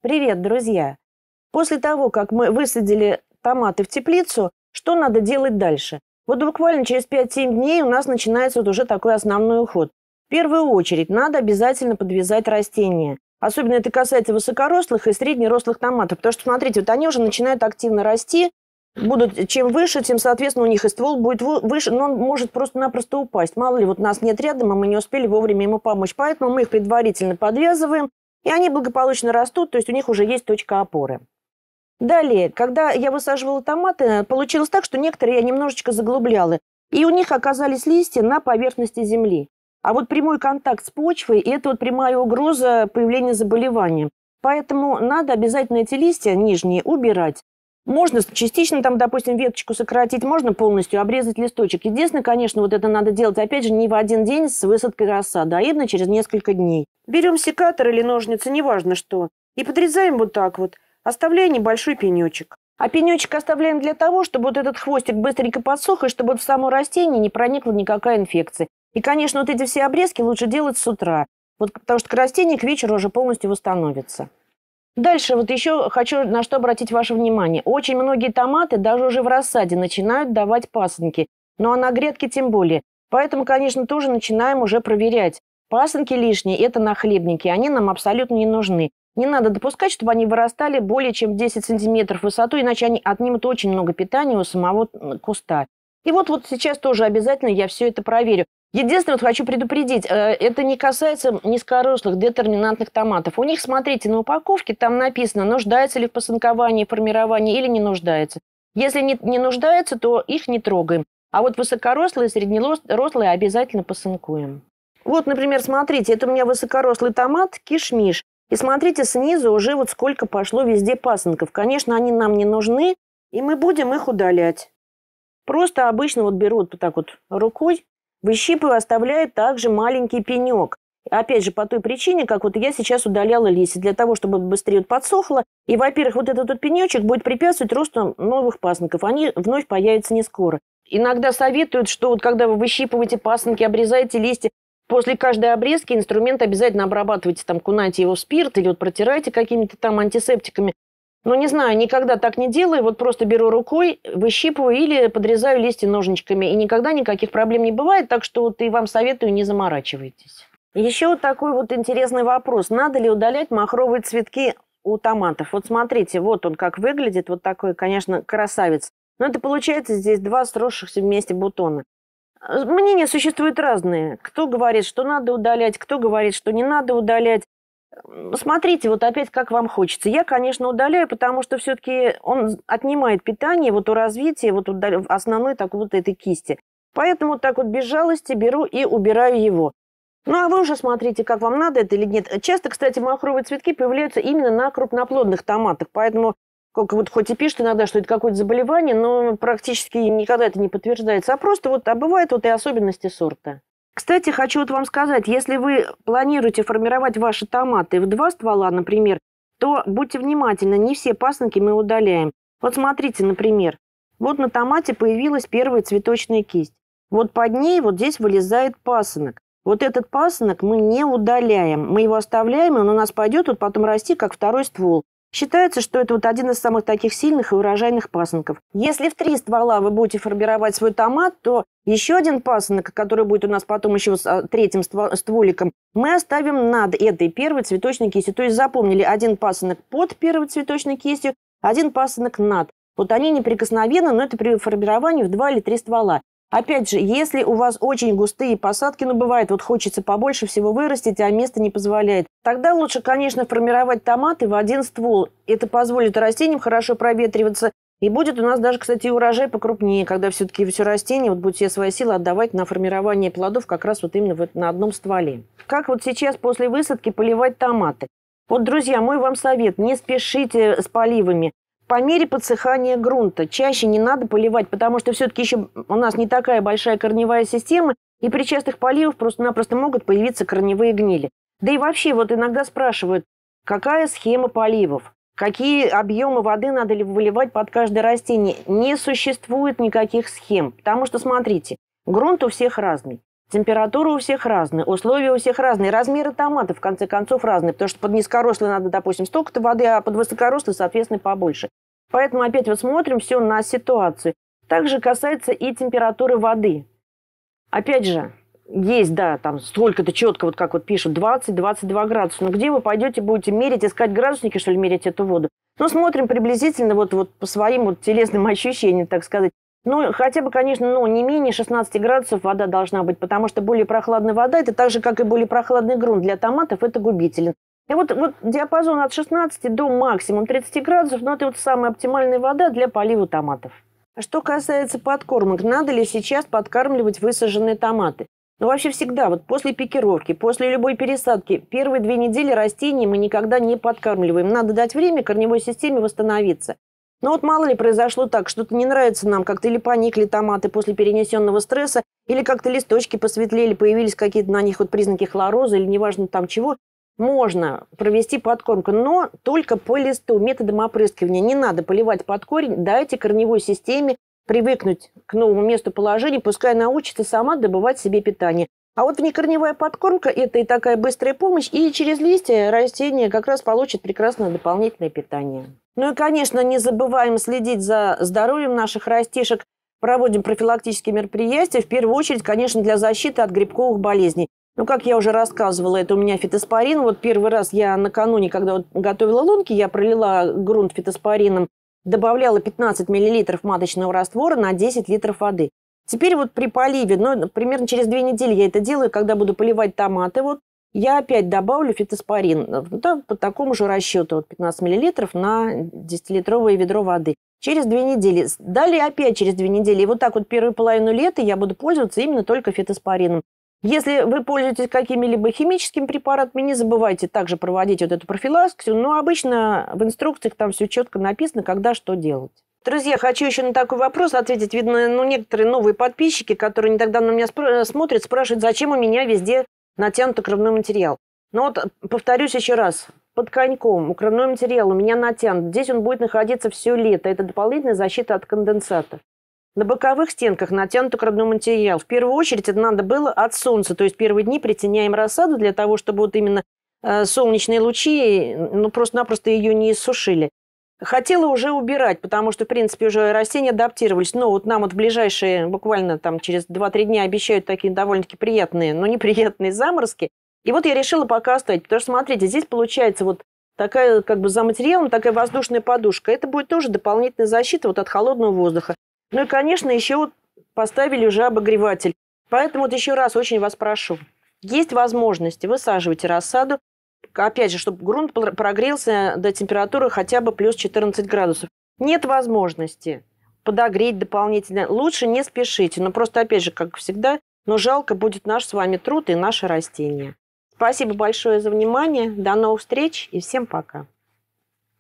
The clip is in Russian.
Привет, друзья! После того, как мы высадили томаты в теплицу, что надо делать дальше? Вот буквально через 5-7 дней у нас начинается вот уже такой основной уход. В первую очередь надо обязательно подвязать растения. Особенно это касается высокорослых и среднерослых томатов. Потому что, смотрите, вот они уже начинают активно расти. Чем выше, тем, соответственно, у них и ствол будет выше, но он может просто-напросто упасть. Мало ли, вот нас нет рядом, а мы не успели вовремя ему помочь. Поэтому мы их предварительно подвязываем, и они благополучно растут, то есть у них уже есть точка опоры. Далее, когда я высаживала томаты, получилось так, что некоторые я немножечко заглубляла, и у них оказались листья на поверхности земли. А вот прямой контакт с почвой – это вот прямая угроза появления заболевания. Поэтому надо обязательно эти листья нижние убирать. Можно частично, там, допустим, веточку сократить, можно полностью обрезать листочек. Единственное, конечно, вот это надо делать, опять же, не в один день с высадкой рассады, а именно через несколько дней. Берем секатор или ножницы, неважно что, и подрезаем вот так вот, оставляя небольшой пенечек. А пенечек оставляем для того, чтобы вот этот хвостик быстренько подсох, и чтобы вот в само растение не проникла никакая инфекция. И, конечно, вот эти все обрезки лучше делать с утра, вот, потому что растение к вечеру уже полностью восстановится. Дальше вот еще хочу на что обратить ваше внимание. Очень многие томаты даже уже в рассаде начинают давать пасынки, ну а на грядке тем более. Поэтому, конечно, тоже начинаем уже проверять. Пасынки лишние – это нахлебники, они нам абсолютно не нужны. Не надо допускать, чтобы они вырастали более чем 10 сантиметров в высоту, иначе они отнимут очень много питания у самого куста. И вот сейчас тоже обязательно я все это проверю. Единственное, вот хочу предупредить, это не касается низкорослых детерминантных томатов. У них, смотрите, на упаковке там написано, нуждается ли в посынковании, формировании или не нуждается. Если не нуждается, то их не трогаем. А вот высокорослые, среднерослые обязательно посынкуем. Вот, например, смотрите, это у меня высокорослый томат кишмиш. И смотрите, снизу уже вот сколько пошло везде пасынков. Конечно, они нам не нужны, и мы будем их удалять. Просто обычно вот беру вот так вот рукой, выщипываю, оставляю также маленький пенек. Опять же, по той причине, как вот я сейчас удаляла листья, для того, чтобы быстрее вот подсохло. И, во-первых, вот этот вот пенечек будет препятствовать росту новых пасынков. Они вновь появятся не скоро. Иногда советуют, что вот когда вы выщипываете пасынки, обрезаете листья, после каждой обрезки инструмент обязательно обрабатывайте, там, кунаете его в спирт или вот протирайте какими-то там антисептиками. Но не знаю, никогда так не делаю, вот просто беру рукой, выщипываю или подрезаю листья ножничками, и никогда никаких проблем не бывает, так что вот и вам советую, не заморачивайтесь. Еще вот такой вот интересный вопрос, надо ли удалять махровые цветки у томатов? Вот смотрите, вот он как выглядит, вот такой, конечно, красавец. Но это получается здесь два сросшихся вместе бутона. Мнения существуют разные. Кто говорит, что надо удалять, кто говорит, что не надо удалять. Смотрите, вот опять как вам хочется. Я, конечно, удаляю, потому что все-таки он отнимает питание вот у развития вот основной так вот этой кисти. Поэтому вот так вот без жалости беру и убираю его. Ну, а вы уже смотрите, как вам надо это или нет. Часто, кстати, махровые цветки появляются именно на крупноплодных томатах. Поэтому, вот хоть и пишут иногда, что это какое-то заболевание, но практически никогда это не подтверждается. А просто вот бывают вот и особенности сорта. Кстати, хочу вот вам сказать, если вы планируете формировать ваши томаты в 2 ствола, например, то будьте внимательны, не все пасынки мы удаляем. Вот смотрите, например, вот на томате появилась первая цветочная кисть. Вот под ней вот здесь вылезает пасынок. Вот этот пасынок мы не удаляем, мы его оставляем, и он у нас пойдет вот потом расти, как второй ствол. Считается, что это вот один из самых таких сильных и урожайных пасынков. Если в 3 ствола вы будете формировать свой томат, то еще один пасынок, который будет у нас потом еще с 3-м стволиком, мы оставим над этой первой цветочной кистью. То есть запомнили, один пасынок под первой цветочной кистью, один пасынок над. Вот они неприкосновенны, но это при формировании в 2 или 3 ствола. Опять же, если у вас очень густые посадки, ну бывает, вот хочется побольше всего вырастить, а место не позволяет, тогда лучше, конечно, формировать томаты в 1 ствол. Это позволит растениям хорошо проветриваться. И будет у нас даже, кстати, урожай покрупнее, когда все-таки все растения вот будут все свои силы отдавать на формирование плодов как раз вот именно на одном стволе. Как вот сейчас после высадки поливать томаты? Вот, друзья, мой вам совет, не спешите с поливами. По мере подсыхания грунта чаще не надо поливать, потому что все-таки еще у нас не такая большая корневая система, и при частых поливах просто-напросто могут появиться корневые гнили. Да и вообще вот иногда спрашивают, какая схема поливов, какие объемы воды надо ли выливать под каждое растение. Не существует никаких схем, потому что, смотрите, грунт у всех разный. Температура у всех разная, условия у всех разные, размеры томатов, в конце концов, разные, потому что под низкорослый надо, допустим, столько-то воды, а под высокорослый, соответственно, побольше. Поэтому опять вот смотрим все на ситуацию. Также касается и температуры воды. Опять же, есть, да, там столько-то четко, вот как вот пишут, 20-22 градуса. Но где вы пойдете, будете мерить, искать градусники, что ли, мерить эту воду? Ну, смотрим приблизительно вот по своим вот телесным ощущениям, так сказать. Ну, хотя бы, конечно, ну, не менее 16 градусов вода должна быть, потому что более прохладная вода, это так же, как и более прохладный грунт для томатов, это губителен. И вот диапазон от 16 до максимум 30 градусов, ну, это вот самая оптимальная вода для полива томатов. А что касается подкормок, надо ли сейчас подкармливать высаженные томаты? Ну, вообще всегда, вот после пикировки, после любой пересадки, первые 2 недели растений мы никогда не подкармливаем. Надо дать время корневой системе восстановиться. Но вот мало ли произошло так, что-то не нравится нам, как-то или поникли томаты после перенесенного стресса, или как-то листочки посветлели, появились какие-то на них вот признаки хлороза, или неважно там чего. Можно провести подкормку, но только по листу, методом опрыскивания. Не надо поливать под корень, дайте корневой системе привыкнуть к новому месту положения, пускай научится сама добывать себе питание. А вот внекорневая подкормка – это и такая быстрая помощь, и через листья растение как раз получит прекрасное дополнительное питание. Ну и, конечно, не забываем следить за здоровьем наших растишек. Проводим профилактические мероприятия, в первую очередь, конечно, для защиты от грибковых болезней. Ну, как я уже рассказывала, это у меня фитоспорин. Вот первый раз я накануне, когда вот готовила лунки, я пролила грунт фитоспорином, добавляла 15 мл маточного раствора на 10 литров воды. Теперь вот при поливе, ну, примерно через 2 недели я это делаю, когда буду поливать томаты, вот, я опять добавлю фитоспорин, да, по такому же расчету, вот 15 мл на 10-литровое ведро воды. Через 2 недели. Далее опять через 2 недели. И вот так вот первую половину лета я буду пользоваться именно только фитоспорином. Если вы пользуетесь какими-либо химическими препаратами, не забывайте также проводить вот эту профилактику. Но обычно в инструкциях там все четко написано, когда что делать. Друзья, хочу еще на такой вопрос ответить. Видно, ну, некоторые новые подписчики, которые не так давно на меня смотрят, спрашивают, зачем у меня везде натянут укрывной материал. Ну вот, повторюсь еще раз. Под коньком укрывной материал у меня натянут. Здесь он будет находиться все лето. Это дополнительная защита от конденсата. На боковых стенках натянут укрывной материал. В первую очередь это надо было от солнца. То есть первые дни притеняем рассаду для того, чтобы вот именно солнечные лучи, ну, просто-напросто ее не иссушили. Хотела уже убирать, потому что, в принципе, уже растения адаптировались. Но вот нам вот в ближайшие, буквально там через 2-3 дня обещают такие довольно-таки приятные, но неприятные заморозки. И вот я решила пока оставить. Потому что, смотрите, здесь получается вот такая как бы за материалом такая воздушная подушка. Это будет тоже дополнительная защита вот от холодного воздуха. Ну и, конечно, еще вот поставили уже обогреватель. Поэтому вот еще раз очень вас прошу. Есть возможности, высаживайте рассаду. Опять же, чтобы грунт прогрелся до температуры хотя бы плюс 14 градусов. Нет возможности подогреть дополнительно. Лучше не спешите. Но просто, опять же, как всегда, но жалко будет наш с вами труд и наши растения. Спасибо большое за внимание. До новых встреч и всем пока.